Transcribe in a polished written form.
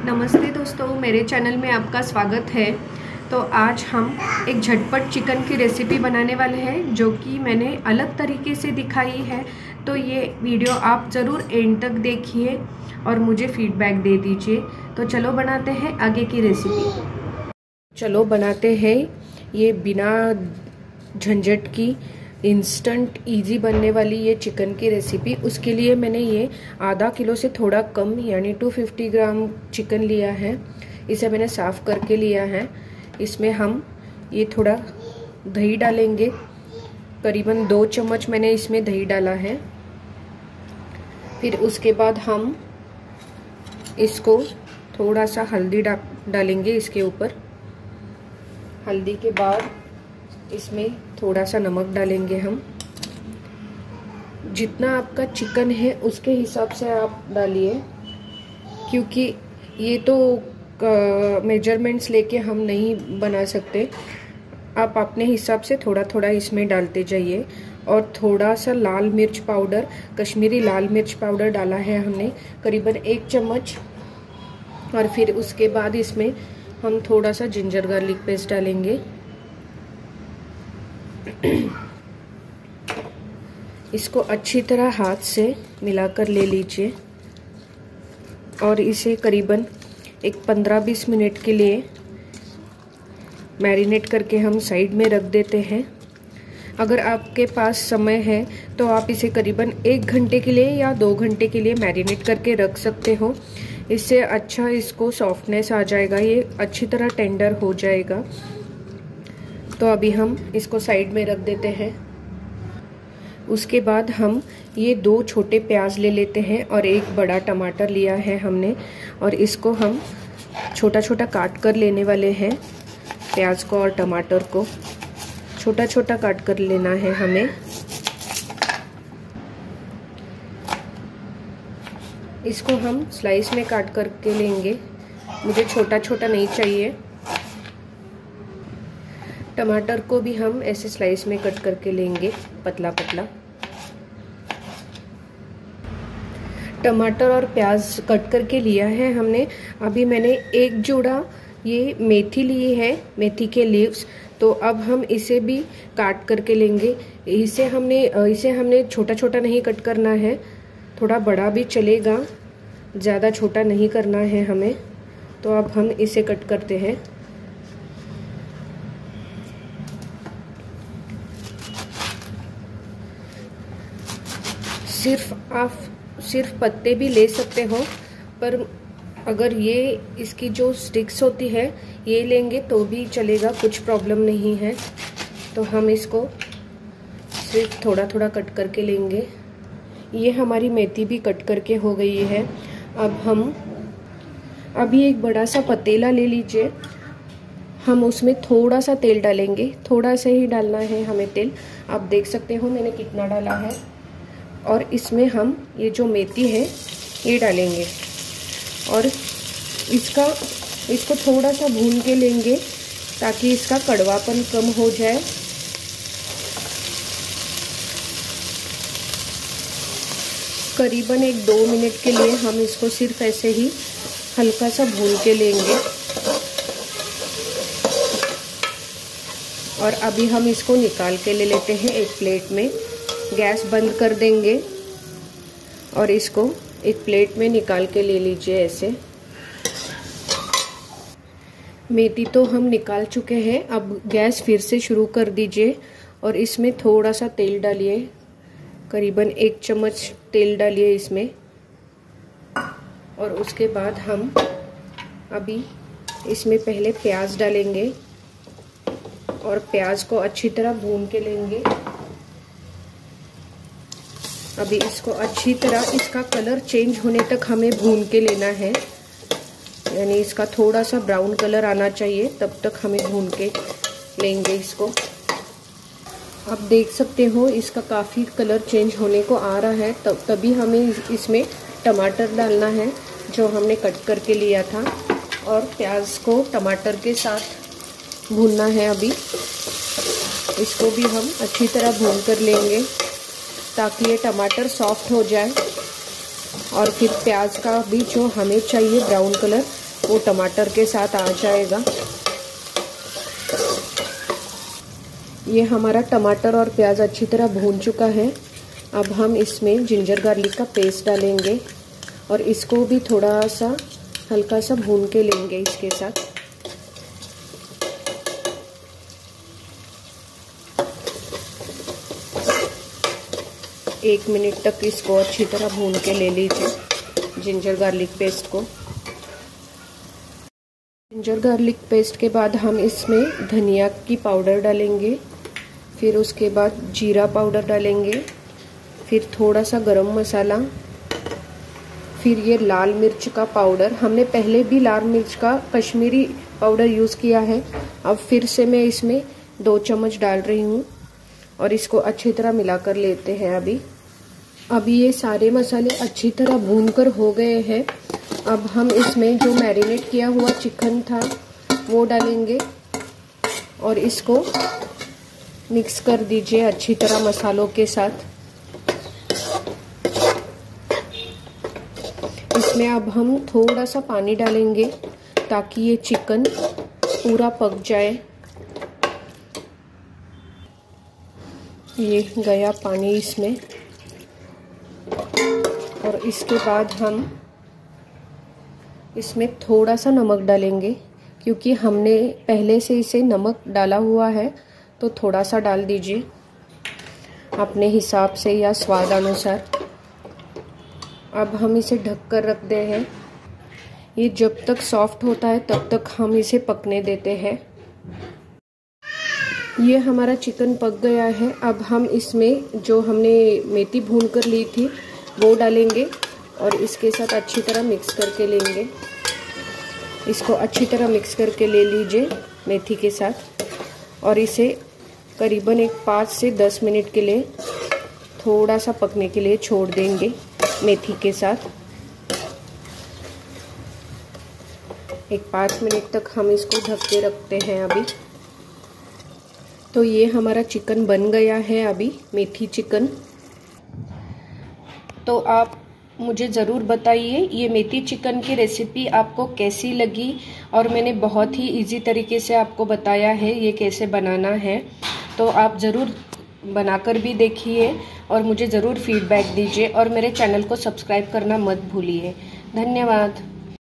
नमस्ते दोस्तों, मेरे चैनल में आपका स्वागत है। तो आज हम एक झटपट चिकन की रेसिपी बनाने वाले हैं जो कि मैंने अलग तरीके से दिखाई है। तो ये वीडियो आप ज़रूर एंड तक देखिए और मुझे फीडबैक दे दीजिए। तो चलो बनाते हैं आगे की रेसिपी। चलो बनाते हैं ये बिना झंझट की इंस्टेंट इजी बनने वाली ये चिकन की रेसिपी। उसके लिए मैंने ये आधा किलो से थोड़ा कम यानी 250 ग्राम चिकन लिया है। इसे मैंने साफ़ करके लिया है। इसमें हम ये थोड़ा दही डालेंगे, करीबन 2 चम्मच मैंने इसमें दही डाला है। फिर उसके बाद हम इसको थोड़ा सा हल्दी डालेंगे इसके ऊपर। हल्दी के बाद इसमें थोड़ा सा नमक डालेंगे हम। जितना आपका चिकन है उसके हिसाब से आप डालिए, क्योंकि ये तो मेजरमेंट्स लेके हम नहीं बना सकते। आप अपने हिसाब से थोड़ा थोड़ा इसमें डालते जाइए। और थोड़ा सा लाल मिर्च पाउडर, कश्मीरी लाल मिर्च पाउडर डाला है हमने, करीबन 1 चम्मच। और फिर उसके बाद इसमें हम थोड़ा सा जिंजर गार्लिक पेस्ट डालेंगे। इसको अच्छी तरह हाथ से मिलाकर ले लीजिए और इसे करीबन एक 15-20 मिनट के लिए मैरिनेट करके हम साइड में रख देते हैं। अगर आपके पास समय है तो आप इसे करीबन 1 घंटे के लिए या 2 घंटे के लिए मैरिनेट करके रख सकते हो। इससे अच्छा इसको सॉफ्टनेस आ जाएगा, ये अच्छी तरह टेंडर हो जाएगा। तो अभी हम इसको साइड में रख देते हैं। उसके बाद हम ये 2 छोटे प्याज ले लेते हैं और 1 बड़ा टमाटर लिया है हमने, और इसको हम छोटा छोटा काट कर लेने वाले हैं। प्याज को और टमाटर को छोटा छोटा काट कर लेना है हमें। इसको हम स्लाइस में काट करके लेंगे, मुझे छोटा छोटा नहीं चाहिए। टमाटर को भी हम ऐसे स्लाइस में कट करके लेंगे, पतला पतला। टमाटर और प्याज कट करके लिया है हमने। अभी मैंने 1 जोड़ा ये मेथी ली है, मेथी के लीव्स। तो अब हम इसे भी काट करके लेंगे। इसे हमने छोटा छोटा नहीं कट करना है, थोड़ा बड़ा भी चलेगा, ज़्यादा छोटा नहीं करना है हमें। तो अब हम इसे कट करते हैं। आप सिर्फ पत्ते भी ले सकते हो, पर अगर ये इसकी जो स्टिक्स होती है ये लेंगे तो भी चलेगा, कुछ प्रॉब्लम नहीं है। तो हम इसको सिर्फ थोड़ा थोड़ा कट करके लेंगे। ये हमारी मेथी भी कट करके हो गई है। अब हम अभी एक बड़ा सा पतीला ले लीजिए। हम उसमें थोड़ा सा तेल डालेंगे, थोड़ा सा ही डालना है हमें तेल। आप देख सकते हो मैंने कितना डाला है। और इसमें हम ये जो मेथी है ये डालेंगे और इसको थोड़ा सा भून के लेंगे ताकि इसका कड़वापन कम हो जाए। करीबन 1-2 मिनट के लिए हम इसको सिर्फ ऐसे ही हल्का सा भून के लेंगे। और अभी हम इसको निकाल के ले लेते हैं एक प्लेट में। गैस बंद कर देंगे और इसको एक प्लेट में निकाल के ले लीजिए ऐसे। मेथी तो हम निकाल चुके हैं। अब गैस फिर से शुरू कर दीजिए और इसमें थोड़ा सा तेल डालिए, करीबन 1 चम्मच तेल डालिए इसमें। और उसके बाद हम अभी इसमें पहले प्याज डालेंगे और प्याज को अच्छी तरह भून के लेंगे। अभी इसको अच्छी तरह इसका कलर चेंज होने तक हमें भून के लेना है, यानी इसका थोड़ा सा ब्राउन कलर आना चाहिए, तब तक हमें भून के लेंगे इसको। आप देख सकते हो इसका काफ़ी कलर चेंज होने को आ रहा है। तभी हमें इसमें टमाटर डालना है जो हमने कट करके लिया था, और प्याज को टमाटर के साथ भूनना है। अभी इसको भी हम अच्छी तरह भून कर लेंगे ताकि ये टमाटर सॉफ्ट हो जाए। और फिर प्याज का भी जो हमें चाहिए ब्राउन कलर वो टमाटर के साथ आ जाएगा। ये हमारा टमाटर और प्याज अच्छी तरह भून चुका है। अब हम इसमें जिंजर गार्लिक का पेस्ट डालेंगे और इसको भी थोड़ा सा हल्का सा भून के लेंगे इसके साथ। एक मिनट तक इसको अच्छी तरह भून के ले लीजिए जिंजर गार्लिक पेस्ट को। जिंजर गार्लिक पेस्ट के बाद हम इसमें धनिया की पाउडर डालेंगे, फिर उसके बाद जीरा पाउडर डालेंगे, फिर थोड़ा सा गरम मसाला, फिर ये लाल मिर्च का पाउडर। हमने पहले भी लाल मिर्च का कश्मीरी पाउडर यूज़ किया है। अब फिर से मैं इसमें 2 चम्मच डाल रही हूँ और इसको अच्छी तरह मिलाकर लेते हैं। अभी ये सारे मसाले अच्छी तरह भूनकर हो गए हैं। अब हम इसमें जो मैरिनेट किया हुआ चिकन था वो डालेंगे और इसको मिक्स कर दीजिए अच्छी तरह मसालों के साथ। इसमें अब हम थोड़ा सा पानी डालेंगे ताकि ये चिकन पूरा पक जाए। ये गया पानी इसमें, और इसके बाद हम इसमें थोड़ा सा नमक डालेंगे क्योंकि हमने पहले से इसे नमक डाला हुआ है, तो थोड़ा सा डाल दीजिए अपने हिसाब से या स्वाद अनुसार। अब हम इसे ढककर रखते हैं। ये जब तक सॉफ्ट होता है तब तक हम इसे पकने देते हैं। ये हमारा चिकन पक गया है। अब हम इसमें जो हमने मेथी भून कर ली थी वो डालेंगे और इसके साथ अच्छी तरह मिक्स करके लेंगे। इसको अच्छी तरह मिक्स करके ले लीजिए मेथी के साथ, और इसे करीबन एक 5 से 10 मिनट के लिए थोड़ा सा पकने के लिए छोड़ देंगे मेथी के साथ। एक 5 मिनट तक हम इसको ढक के रखते हैं अभी। तो ये हमारा चिकन बन गया है अभी, मेथी चिकन। तो आप मुझे ज़रूर बताइए ये मेथी चिकन की रेसिपी आपको कैसी लगी, और मैंने बहुत ही इजी तरीके से आपको बताया है ये कैसे बनाना है। तो आप ज़रूर बनाकर भी देखिए और मुझे ज़रूर फीडबैक दीजिए, और मेरे चैनल को सब्सक्राइब करना मत भूलिए। धन्यवाद।